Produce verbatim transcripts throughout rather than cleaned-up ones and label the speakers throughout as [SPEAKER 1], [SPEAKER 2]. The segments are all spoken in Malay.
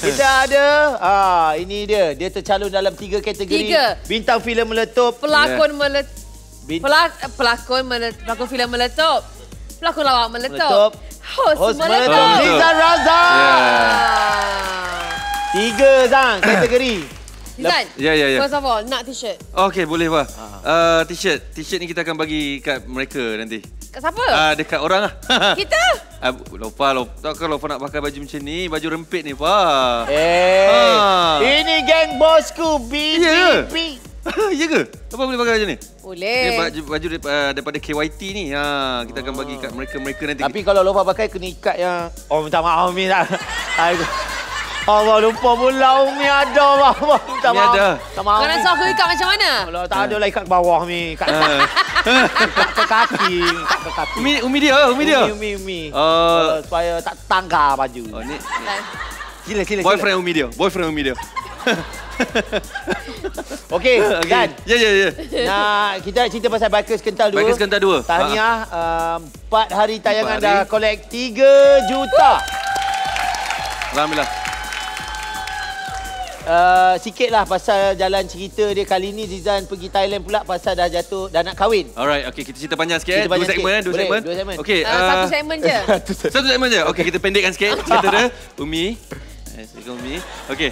[SPEAKER 1] Kita ada, ah ini dia. Dia tercalon dalam tiga kategori.
[SPEAKER 2] Tiga.
[SPEAKER 1] Bintang filem meletup.
[SPEAKER 2] Pelakon yeah. meletup.
[SPEAKER 1] Bin...
[SPEAKER 2] Pelak pelakon meletup. Pelakon filem meletup. Pelakon lawak meletup.
[SPEAKER 1] meletup.
[SPEAKER 2] Host,
[SPEAKER 1] Host
[SPEAKER 2] meletup.
[SPEAKER 1] meletup. Zizan Razak.
[SPEAKER 2] Yeah.
[SPEAKER 1] Tiga Zang kategori.
[SPEAKER 2] Zizan,
[SPEAKER 3] ya, ya, ya.
[SPEAKER 2] first of all, nak t-shirt.
[SPEAKER 3] Okey, boleh Wah. Uh, t-shirt. T-shirt ni kita akan bagi kat mereka nanti.
[SPEAKER 2] Kat siapa?
[SPEAKER 3] Uh, dekat orang lah.
[SPEAKER 2] Kita?
[SPEAKER 3] Uh, lupa, lupa. Kalau Lofa nak pakai baju macam ni, baju rempit ni, Wah.
[SPEAKER 1] Eh,
[SPEAKER 3] ha.
[SPEAKER 1] Ini geng bosku. B B B.
[SPEAKER 3] Ya ke? Apa boleh pakai baju ni?
[SPEAKER 2] Boleh.
[SPEAKER 3] Ni baju, baju daripada, daripada K Y T ni. Ha, kita akan bagi kat mereka-mereka nanti.
[SPEAKER 1] Tapi kalau Lofa pakai, kena ikat yang... Oh, minta maaf, Umi. Tak. Allah, lupa pula Umi ada. Allah, minta
[SPEAKER 3] Umi
[SPEAKER 1] maaf.
[SPEAKER 3] ada.
[SPEAKER 2] Kau nak suruh aku ikat macam mana?
[SPEAKER 1] Kalau tak ada lah ikat ke bawah, Umi. Ikat ke kaki. Ikat ke kaki.
[SPEAKER 3] Umi, Umi dia, Umi dia.
[SPEAKER 1] Umi, Umi, Umi.
[SPEAKER 3] Oh.
[SPEAKER 1] Supaya tak tangga baju.
[SPEAKER 3] Oh, ni.
[SPEAKER 1] Sila, sila,
[SPEAKER 3] Boyfriend Umi dia. Boyfriend Umi dia.
[SPEAKER 1] Okey, Dan.
[SPEAKER 3] Ya, ya, ya.
[SPEAKER 1] Nah, kita cerita pasal Bikers Kental dua.
[SPEAKER 3] Bikers Kental dua.
[SPEAKER 1] Tahniah, empat um, hari tayangan
[SPEAKER 3] hari.
[SPEAKER 1] dah collect tiga juta.
[SPEAKER 3] Alhamdulillah.
[SPEAKER 1] Uh, sikitlah pasal jalan cerita dia kali ni. Zizan pergi Thailand pula pasal dah jatuh, dah nak kahwin.
[SPEAKER 3] Alright, okey, kita cerita panjang sikit.
[SPEAKER 1] Kita
[SPEAKER 3] Dua
[SPEAKER 1] panjang
[SPEAKER 3] segmen,
[SPEAKER 1] sikit.
[SPEAKER 3] dua
[SPEAKER 1] Boleh,
[SPEAKER 3] segmen.
[SPEAKER 1] dua segmen.
[SPEAKER 3] Okey,
[SPEAKER 2] Uh,
[SPEAKER 3] uh,
[SPEAKER 2] satu segmen je.
[SPEAKER 3] Satu segmen je. Okey, kita pendekkan sikit cerita dia. Umi. Eh, Assalamualaikum Umi. Okey.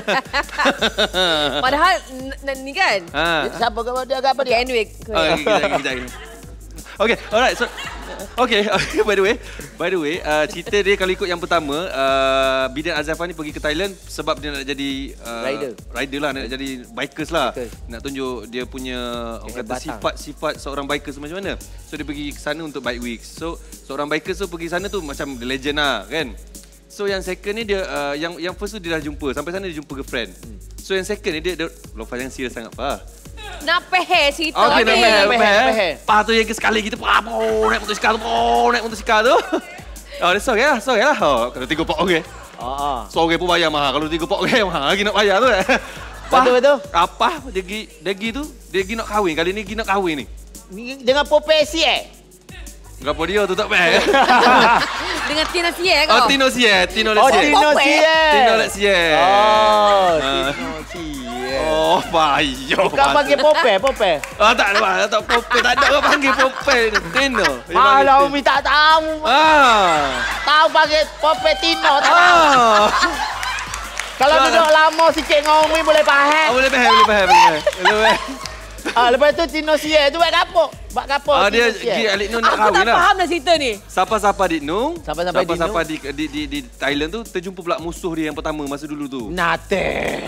[SPEAKER 2] Padahal ni kan.
[SPEAKER 3] Ha.
[SPEAKER 1] Siapa kau dia agak apa
[SPEAKER 2] Okay,
[SPEAKER 1] dia?
[SPEAKER 2] anyway.
[SPEAKER 3] Okey, kejap, kejap. Okey, alright. So, okey, okay, by the way, by the way, uh, cerita dia kalau ikut yang pertama, uh, Bidan Azafan ni pergi ke Thailand sebab dia nak jadi uh,
[SPEAKER 1] rider.
[SPEAKER 3] Rider lah, nak jadi bikers lah.
[SPEAKER 1] Bikers.
[SPEAKER 3] Nak tunjuk dia punya orang kata
[SPEAKER 1] Kehebatan.
[SPEAKER 3] sifat-sifat seorang bikers macam mana. So dia pergi ke sana untuk bike week. So seorang bikers tu pergi sana tu macam the legend lah, kan. So yang second ni dia uh, yang yang first tu dia dah jumpa, sampai sana dia jumpa girlfriend. Hmm. So yang second ni dia, dia Lofa jangan serius sangat pa.
[SPEAKER 2] Nak peher cerita
[SPEAKER 3] Okey, nak
[SPEAKER 2] ni.
[SPEAKER 3] peher,
[SPEAKER 1] peher.
[SPEAKER 3] peher. Pa tu yang ke sekali kita pa naik motosikal tu, naik motosikal tu. Oh, dia sorry lah, sorry lah. Oh, kalau tiga pak okey.
[SPEAKER 1] Ha.
[SPEAKER 3] Sorry pun bayar mahal. Kalau tiga pak okey mahal lagi nak bayar tu.
[SPEAKER 1] Betul betul.
[SPEAKER 3] Apa dia pergi dia pergi tu, dia pergi nak kahwin. Kali ni pergi nak kahwin ni.
[SPEAKER 1] Dengan profesi eh?
[SPEAKER 3] Berapa dia tu tak payah.
[SPEAKER 2] Dengan Tina Sier kau.
[SPEAKER 3] Oh, Tino Sier, Tino
[SPEAKER 1] Oh,
[SPEAKER 3] Sier.
[SPEAKER 1] Tino Sier.
[SPEAKER 3] Tino Sier.
[SPEAKER 1] Oh,
[SPEAKER 3] Ah.
[SPEAKER 1] Tino Sier.
[SPEAKER 3] Oh, payah.
[SPEAKER 1] Bukan panggil Popeye, Popeye.
[SPEAKER 3] Ah, tak ada, tak Popeye. Tak ada orang panggil Popeye ni. Tino. Dia panggil
[SPEAKER 1] Malah
[SPEAKER 3] Tino.
[SPEAKER 1] Umi tak tahu.
[SPEAKER 3] Ah.
[SPEAKER 1] Tahu panggil Popeye Tino tak tahu.
[SPEAKER 3] Ah.
[SPEAKER 1] Kalau duduk lama sikit dengan Umi boleh
[SPEAKER 3] Ah,
[SPEAKER 1] faham.
[SPEAKER 3] boleh faham, boleh faham, boleh faham. Boleh faham.
[SPEAKER 1] Ah, lepas tu Tino Sier tu buat kapok. Buat kapok.
[SPEAKER 3] Ah, dia
[SPEAKER 1] Tino Sier.
[SPEAKER 3] pergi Alik Nur nak
[SPEAKER 2] Aku
[SPEAKER 3] kahwin
[SPEAKER 2] tak
[SPEAKER 3] lah.
[SPEAKER 2] faham dah cerita ni.
[SPEAKER 3] Siapa-siapa di Nung,
[SPEAKER 1] Siapa-siapa di
[SPEAKER 3] siapa di, di, di, di Thailand tu terjumpa pula musuh dia yang pertama masa dulu tu.
[SPEAKER 1] Nate.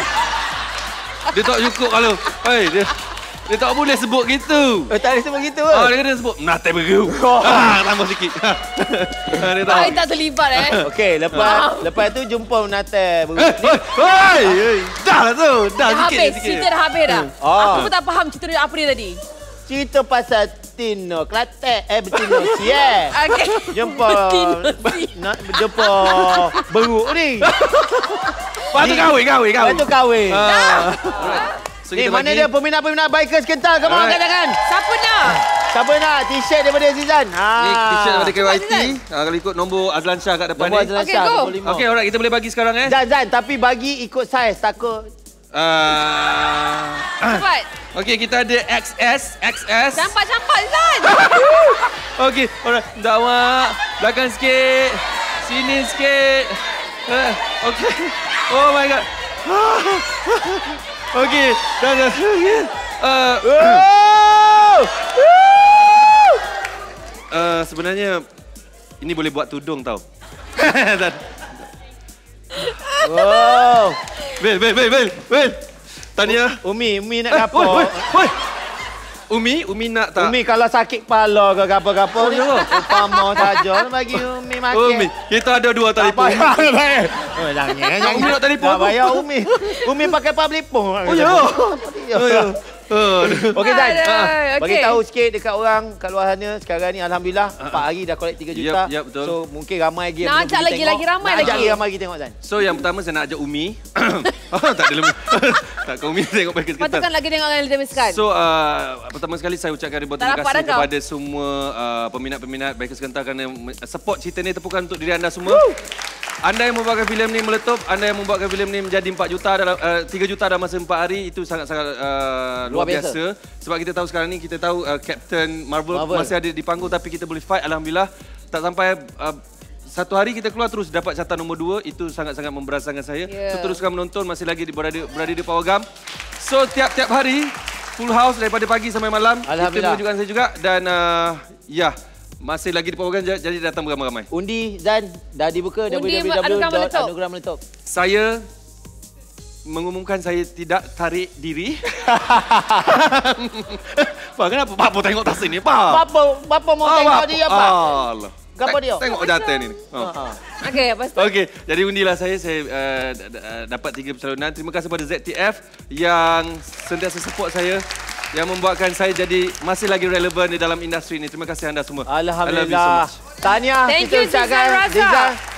[SPEAKER 3] Dia tak cukup kalau, hey, dia dia tak boleh sebut gitu.
[SPEAKER 1] Oh, tak boleh sebut gitu ke?
[SPEAKER 3] Oh, dia kena sebut Nate Beru. Ah, tambah sikit. Ah, dia tahu.
[SPEAKER 2] I tak terlibat eh.
[SPEAKER 1] Okey, lepas lepas tu jumpa Nate.
[SPEAKER 3] Eh, hei, hei, hei. Dah lah tu. Dah
[SPEAKER 2] Dah
[SPEAKER 3] sikit,
[SPEAKER 2] habis,
[SPEAKER 3] sikit.
[SPEAKER 2] cerita dah habis dah.
[SPEAKER 1] Oh.
[SPEAKER 2] Aku pun tak faham cerita dia apa dia tadi.
[SPEAKER 1] Cerita pasal Tino Klatek. Eh, Tino Sier.
[SPEAKER 2] Okey.
[SPEAKER 1] Jumpa.
[SPEAKER 2] Tino Sier.
[SPEAKER 1] Nak jumpa beruk ni.
[SPEAKER 3] Lepas tu kahwin, kahwin, kahwin.
[SPEAKER 1] Lepas tu kahwin.
[SPEAKER 3] Ah. Alright. So,
[SPEAKER 1] Ni
[SPEAKER 3] kita
[SPEAKER 1] mana
[SPEAKER 3] bagi-
[SPEAKER 1] dia peminat-peminat Bikers Kental? Come on,
[SPEAKER 3] Alright.
[SPEAKER 1] angkat tangan.
[SPEAKER 2] Siapa nak?
[SPEAKER 1] Siapa nak t-shirt daripada Zizan? Ha.
[SPEAKER 3] Ni t-shirt daripada K Y T.
[SPEAKER 2] Zizan.
[SPEAKER 3] Ah, kalau ikut nombor Azlan Shah kat depan
[SPEAKER 1] Nombor
[SPEAKER 3] ni.
[SPEAKER 1] Azlan
[SPEAKER 2] Okey,
[SPEAKER 1] Shah,
[SPEAKER 2] go.
[SPEAKER 1] dua puluh lima.
[SPEAKER 3] Okey, alright, kita boleh bagi sekarang eh.
[SPEAKER 1] Zan, Zan, tapi bagi ikut saiz, takut.
[SPEAKER 3] Ah.
[SPEAKER 2] Cepat.
[SPEAKER 3] Okey, kita ada X S, X S.
[SPEAKER 2] Campak-campak Zan.
[SPEAKER 3] Okey, alright. Dakwa, belakang sikit. Sini sikit. Uh, Okey. Oh my god. Okey, dah dah. Uh,
[SPEAKER 1] Oh!
[SPEAKER 3] uh, sebenarnya ini boleh buat tudung tau.
[SPEAKER 1] Wow.
[SPEAKER 3] Bel, bel, bel, bel, bel. Tanya.
[SPEAKER 1] Umi, Umi nak
[SPEAKER 3] Woi,
[SPEAKER 1] gapo?
[SPEAKER 3] woi, woi. Umi, Umi nak tak?
[SPEAKER 1] Umi kalau sakit kepala ke gapo-gapo
[SPEAKER 3] Oh,
[SPEAKER 1] ni,
[SPEAKER 3] ya.
[SPEAKER 1] upama saja bagi Umi makan.
[SPEAKER 3] Umi, kita ada dua
[SPEAKER 1] Tak
[SPEAKER 3] telefon.
[SPEAKER 1] payah. Oh, jangan, jangan.
[SPEAKER 3] Umi nak telefon
[SPEAKER 1] Tak
[SPEAKER 3] tu.
[SPEAKER 1] payah Umi. Umi pakai public phone.
[SPEAKER 3] Oh, ya. Oh, ya. Oh,
[SPEAKER 1] Okey, Zan.
[SPEAKER 2] Aduh,
[SPEAKER 1] Ha, bagi
[SPEAKER 2] okey.
[SPEAKER 1] tahu sikit dekat orang kat luar sana sekarang ni alhamdulillah empat hari dah collect tiga juta.
[SPEAKER 3] Yep, yep, betul.
[SPEAKER 1] So mungkin ramai lagi yang
[SPEAKER 2] Nak
[SPEAKER 1] belum
[SPEAKER 2] ajak
[SPEAKER 1] pergi
[SPEAKER 2] lagi,
[SPEAKER 1] tengok.
[SPEAKER 2] lagi ramai
[SPEAKER 1] Nak ajak
[SPEAKER 2] lagi.
[SPEAKER 1] lagi ramai lagi tengok, Zan.
[SPEAKER 3] So yang pertama saya nak ajak Umi. Oh, tak ada lembu. Tak kau Umi tengok Bikers Kental.
[SPEAKER 2] Patutkan lagi tengok yang ditemiskan.
[SPEAKER 3] So uh, pertama sekali saya ucapkan ribuan
[SPEAKER 2] Tak
[SPEAKER 3] terima
[SPEAKER 2] dapat
[SPEAKER 3] kasih
[SPEAKER 2] dah kau.
[SPEAKER 3] kepada semua uh, peminat-peminat Bikers Kental kerana support cerita ni, tepukan untuk diri anda semua. Woo! anda yang membuatkan filem ni meletup, anda yang membuatkan filem ni menjadi empat juta dalam uh, tiga juta dalam masa empat hari, itu sangat-sangat uh, luar, luar biasa. biasa. Sebab kita tahu sekarang ni, kita tahu uh, Captain Marvel, Marvel masih ada di panggung tapi kita boleh fight, alhamdulillah. Tak sampai uh, satu hari kita keluar terus dapat catatan nombor dua, itu sangat-sangat memberasakan saya. Yeah. So teruskan menonton, masih lagi berada berada di Power Gam. So tiap-tiap hari full house daripada pagi sampai malam. Kita menunjukkan saya juga dan uh, ya, masih lagi di Power Gam, jadi datang beramai-ramai.
[SPEAKER 1] Undi Zan dah dibuka w w w dot anugerah meletup.
[SPEAKER 3] Saya mengumumkan saya tidak tarik diri. Pak, kenapa Pak mau tengok tas ini, Pak?
[SPEAKER 1] Bapa, bapa mau ah, tengok dia, Pak.
[SPEAKER 3] Allah.
[SPEAKER 1] Apa dia?
[SPEAKER 3] Tengok data ni. Oh.
[SPEAKER 2] Okey, lepas tu.
[SPEAKER 3] Okey, jadi undilah saya, saya uh, dapat tiga pencalonan. Terima kasih kepada Z T F yang sentiasa support saya, yang membuatkan saya jadi masih lagi relevan di dalam industri ini. Terima kasih anda semua.
[SPEAKER 1] Alhamdulillah. Tahniah
[SPEAKER 2] Thank
[SPEAKER 1] kita
[SPEAKER 2] you, Zizan Razak.